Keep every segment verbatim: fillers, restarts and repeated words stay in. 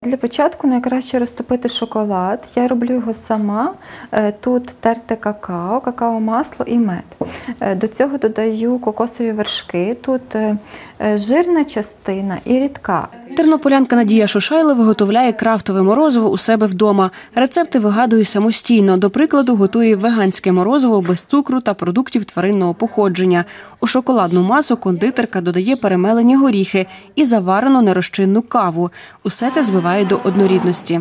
Для початку найкраще розтопити шоколад. Я роблю його сама. Тут терте какао, какао-масло і мед. До цього додаю кокосові вершки. Тут жирна частина і рідка. Тернополянка Надія Шушайло виготовляє крафтове морозиво у себе вдома. Рецепти вигадує самостійно. До прикладу, готує веганське морозиво без цукру та продуктів тваринного походження. У шоколадну масу кондитерка додає перемелені горіхи і заварену нерозчинну каву. Усе це збиває до однорідності.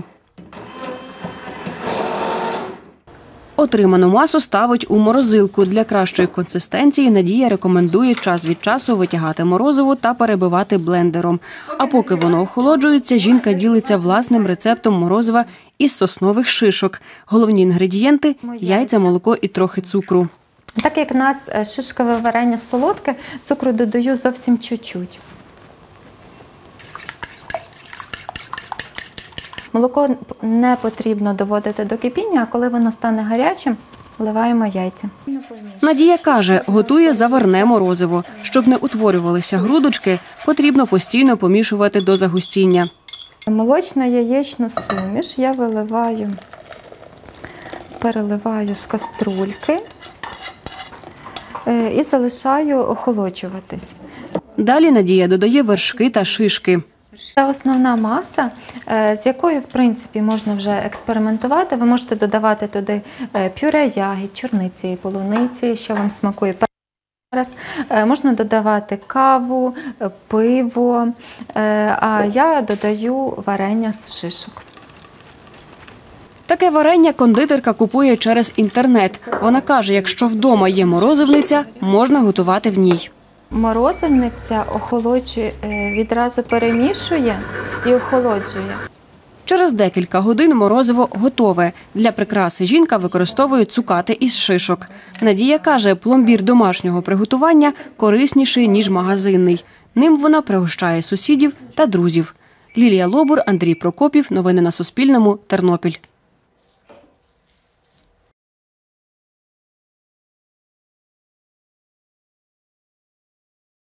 Отриману масу ставить у морозилку. Для кращої консистенції Надія рекомендує час від часу витягати морозиво та перебивати блендером. А поки воно охолоджується, жінка ділиться власним рецептом морозива із соснових шишок. Головні інгредієнти – яйця, молоко і трохи цукру. Так як у нас шишкове варення солодке, цукру додаю зовсім чуть-чуть. Молоко не потрібно доводити до кипіння, а коли воно стане гарячим, вливаємо яйця. Надія каже, готує заварне морозиво. Щоб не утворювалися грудочки, потрібно постійно помішувати до загустіння. Молочно-яєчну суміш я виливаю, переливаю з каструльки і залишаю охолоджуватись. Далі Надія додає вершки та шишки. Це основна маса, з якою, в принципі, можна вже експериментувати. Ви можете додавати туди пюре ягід, чорниці, полуниці, що вам смакує. Зараз можна додавати каву, пиво, а я додаю варення з шишок. Таке варення кондитерка купує через інтернет. Вона каже, якщо вдома є морозивниця, можна готувати в ній. Морозивниця охолоджує, відразу перемішує і охолоджує. Через декілька годин морозиво готове. Для прикраси жінка використовує цукати із шишок. Надія каже, пломбір домашнього приготування корисніший, ніж магазинний. Ним вона пригощає сусідів та друзів. Лілія Лобур, Андрій Прокопів. Новини на Суспільному. Тернопіль.